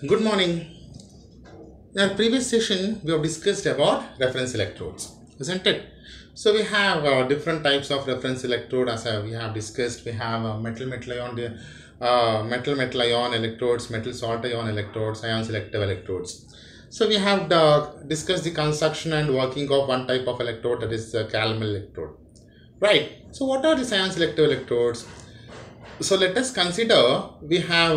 Good morning. In our previous session, we have discussed about reference electrodes, isn't it? So we have different types of reference electrode as we have discussed. We have metal ion, metal ion electrodes, metal salt ion electrodes, ion selective electrodes. So we have discussed the construction and working of one type of electrode, that is the Calmel electrode. Right. So what are these ion selective electrodes? So let us consider we have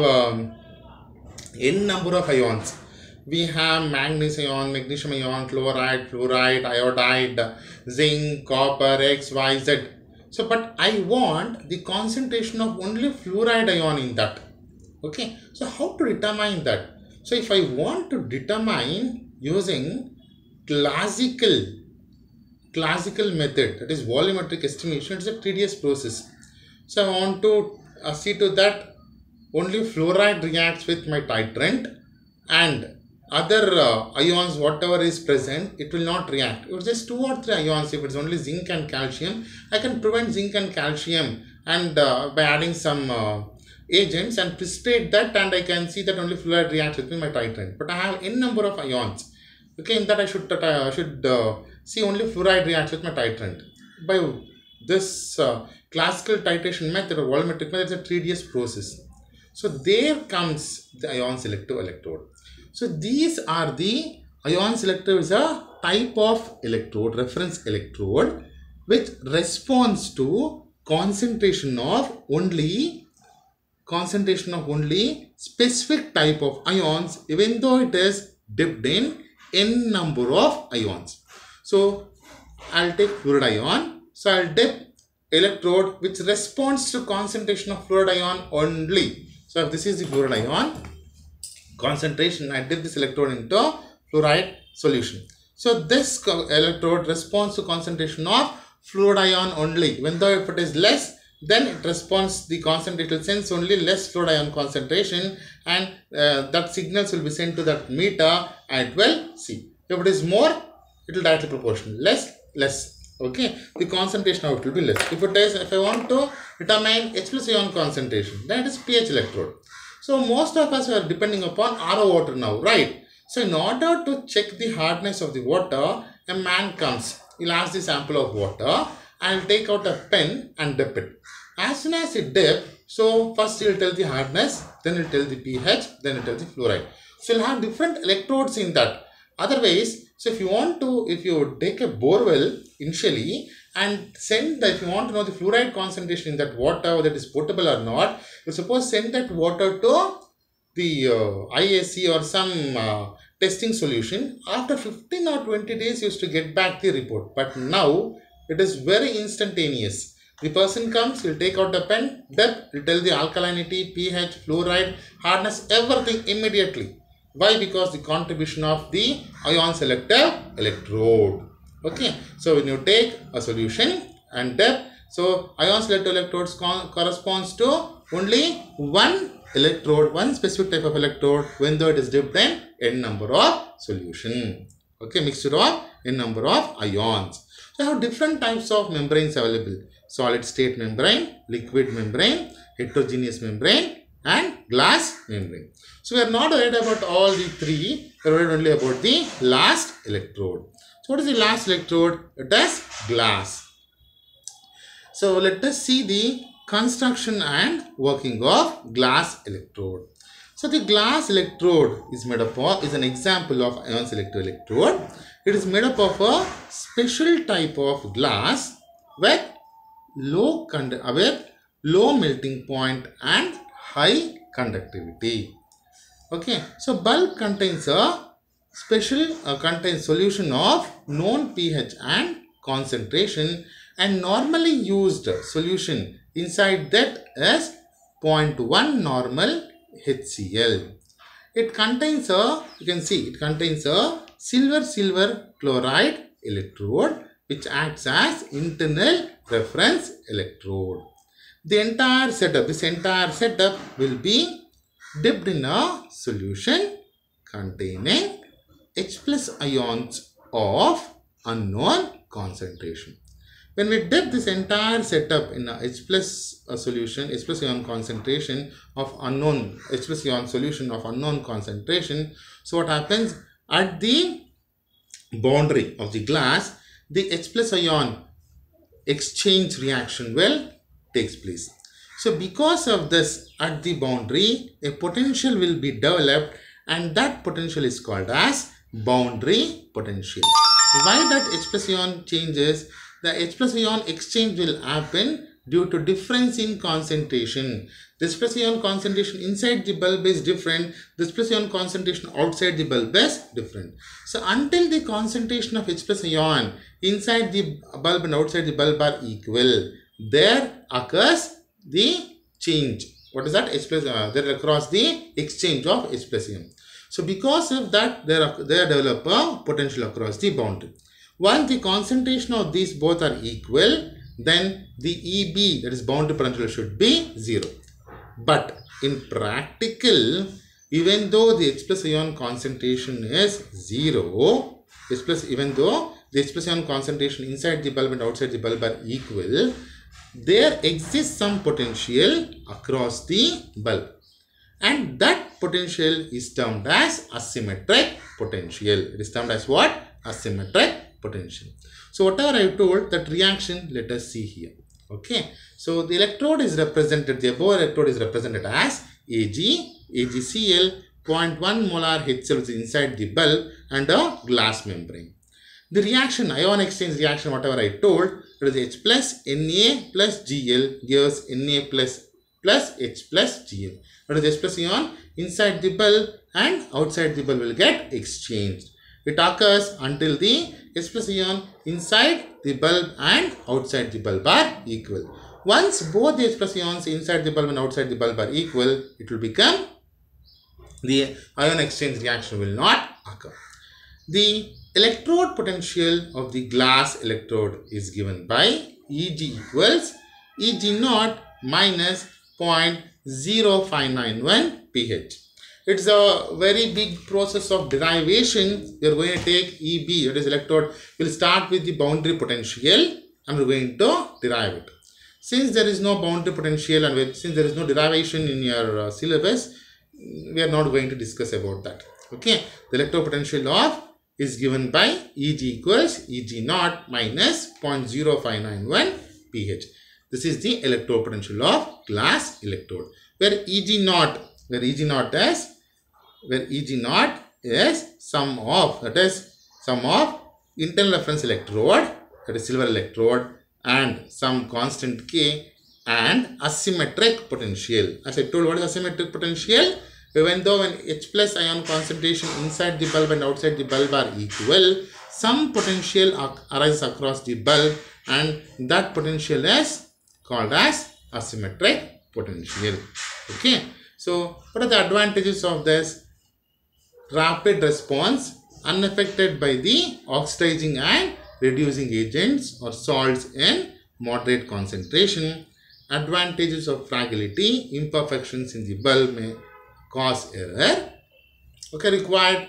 n number of ions. We have manganese ion, magnesium ion, chloride, fluoride, iodide, zinc, copper, X, Y, Z. So, but I want the concentration of only fluoride ion in that. Okay. So, how to determine that? So, if I want to determine using classical method, that is volumetric estimation, it's a tedious process. So, I want to see to that only fluoride reacts with my titrant, and other ions whatever is present, it will not react. If it's just 2 or 3 ions, if it's only zinc and calcium, I can prevent zinc and calcium and by adding some agents and precipitate that, and I can see that only fluoride reacts with my titrant. But I have n number of ions. Okay, in that I should see only fluoride reacts with my titrant. By this classical titration method or volumetric method, it's a tedious process. So there comes the ion selective electrode. So these are the ion selective is a type of electrode, reference electrode, which responds to concentration of only specific type of ions, even though it is dipped in n number of ions. So I'll take fluoride ion. So I'll dip electrode which responds to concentration of fluoride ion only. So if this is the fluoride ion concentration, I dip this electrode into fluoride solution. So this electrode responds to concentration of fluoride ion only. Even though if it is less, then it responds the concentration sense only less fluoride ion concentration, and that signals will be sent to that meter and it will see. If it is more, it will directly proportional. Less. Okay, the concentration of it will be less. If I want to determine H plus ion concentration, then it is pH electrode. So most of us are depending upon RO water now, right? So in order to check the hardness of the water, a man comes. He'll ask the sample of water and he'll take out a pen and dip it. As soon as he dip, so first he'll tell the hardness, then he'll tell the pH, then he'll tell the fluoride. So he'll have different electrodes in that. Otherwise, so if you take a borewell initially and send that, if you want to know the fluoride concentration in that water, whether it is potable or not, you suppose send that water to the IAC or some testing solution. After 15 or 20 days, you used to get back the report. But now it is very instantaneous. The person comes, he'll take out a pen, dip, he'll tell the alkalinity, pH, fluoride, hardness, everything immediately. Why? Because the contribution of the ion selective electrode. Okay, so when you take a solution and dip, so ion selective electrodes corresponds to only one electrode, one specific type of electrode, when though it is dipped in n number of solution. Okay, mixture of n number of ions. So I have different types of membranes available: solid state membrane, liquid membrane, heterogeneous membrane, and glass membrane. So we are not worried about all the three, we are worried only about the last electrode. So what is the last electrode? It is glass. So let us see the construction and working of glass electrode. So the glass electrode is made up of, is an example of ion selective electrode. It is made up of a special type of glass with low melting point and high conductivity. Okay, so bulb contains a contains solution of known pH and concentration, and normally used solution inside that is 0.1 normal HCl. It contains a, you can see, it contains a silver chloride electrode which acts as internal reference electrode. The entire setup, this entire setup will be dipped in a solution containing H plus ions of unknown concentration. When we dip this entire setup in a H plus solution, H plus ion concentration of unknown, H plus ion solution of unknown concentration, so what happens at the boundary of the glass, the H plus ion exchange reaction will takes place. So because of this, at the boundary, a potential will be developed, and that potential is called as boundary potential. Why that H plus ion changes? The H plus ion exchange will happen due to difference in concentration. This plus ion concentration inside the bulb is different. This plus ion concentration outside the bulb is different. So until the concentration of H plus ion inside the bulb and outside the bulb are equal, there occurs the change. What is that? H plus there across the exchange of H plus ion. So because of that, there develop a potential across the boundary. Once the concentration of these both are equal, then the EB, that is boundary potential, should be 0. But in practical, even though the H plus ion concentration is 0, even though the H plus ion concentration inside the bulb and outside the bulb are equal, there exists some potential across the bulb. And that potential is termed as asymmetric potential. It is termed as what? Asymmetric potential. So whatever I told, that reaction, let us see here. Okay. So the electrode is represented, the above electrode is represented as AgCl, 0.1 molar HCl is inside the bulb and a glass membrane. The reaction, ion exchange reaction, whatever I told, it is H plus Na plus Gl gives Na plus H plus Gl. That is H plus ion inside the bulb and outside the bulb will get exchanged. It occurs until the H plus ion inside the bulb and outside the bulb are equal. Once both the H plus ions inside the bulb and outside the bulb are equal, it will become, the ion exchange reaction will not occur. The electrode potential of the glass electrode is given by Eg equals Eg naught minus 0.0591 pH. It's a very big process of derivation. We are going to take EB, that is electrode, will start with the boundary potential and we are going to derive it. Since there is no boundary potential and since there is no derivation in your syllabus, we are not going to discuss about that. Okay, the electrode potential of is given by Eg equals Eg naught minus 0.0591 pH. This is the electrode potential of glass electrode, where Eg naught is sum of, that is sum of internal reference electrode, that is silver electrode, and some constant K, and asymmetric potential. As I told, what is asymmetric potential? Even though when H plus ion concentration inside the bulb and outside the bulb are equal, some potential arises across the bulb, and that potential is called as asymmetric potential. Okay. So what are the advantages of this? Rapid response, unaffected by the oxidizing and reducing agents or salts in moderate concentration. Advantages of fragility, imperfections in the bulb may cause error. Okay, required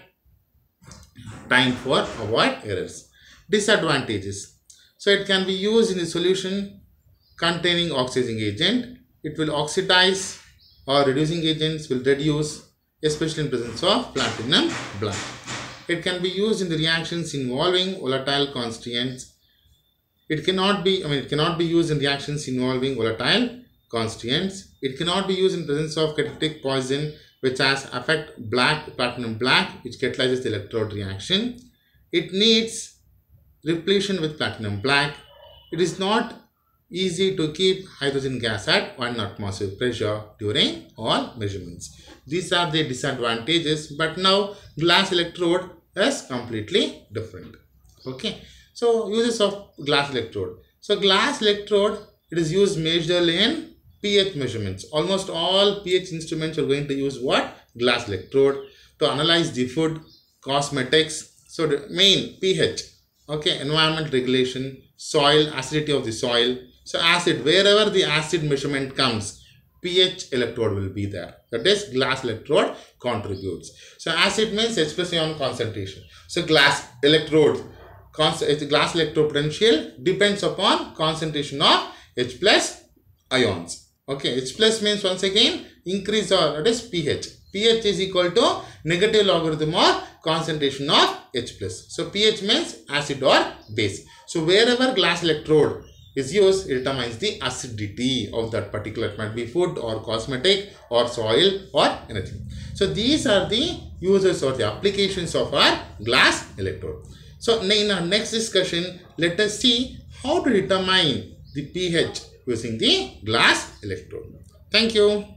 time for avoid errors. Disadvantages. So it can be used in a solution containing oxidizing agent. It will oxidize, or reducing agents will reduce, especially in presence of platinum black. It can be used in the reactions involving volatile constituents. It cannot be used in reactions involving volatile constituents. It cannot be used in presence of catalytic poison, which has affect platinum black, which catalyzes the electrode reaction. It needs repletion with platinum black. It is not easy to keep hydrogen gas at 1 atmosphere pressure during all measurements. These are the disadvantages, but now glass electrode is completely different. Okay, so uses of glass electrode. So glass electrode, it is used majorly in pH measurements. Almost all pH instruments are going to use what? Glass electrode to analyze the food, cosmetics. So the main pH, okay, environment regulation, soil, acidity of the soil. So acid, wherever the acid measurement comes, pH electrode will be there. That is, glass electrode contributes. So acid means H plus ion concentration. So glass electrode glass electrode potential depends upon concentration of H plus ions. Okay, H plus means once again increase or that is pH. pH is equal to negative logarithm of concentration of H plus. So pH means acid or base. So wherever glass electrode is used, it determines the acidity of that particular, it might be food or cosmetic or soil or anything. So these are the uses or the applications of our glass electrode. So in our next discussion, let us see how to determine the pH using the glass electrode. Thank you.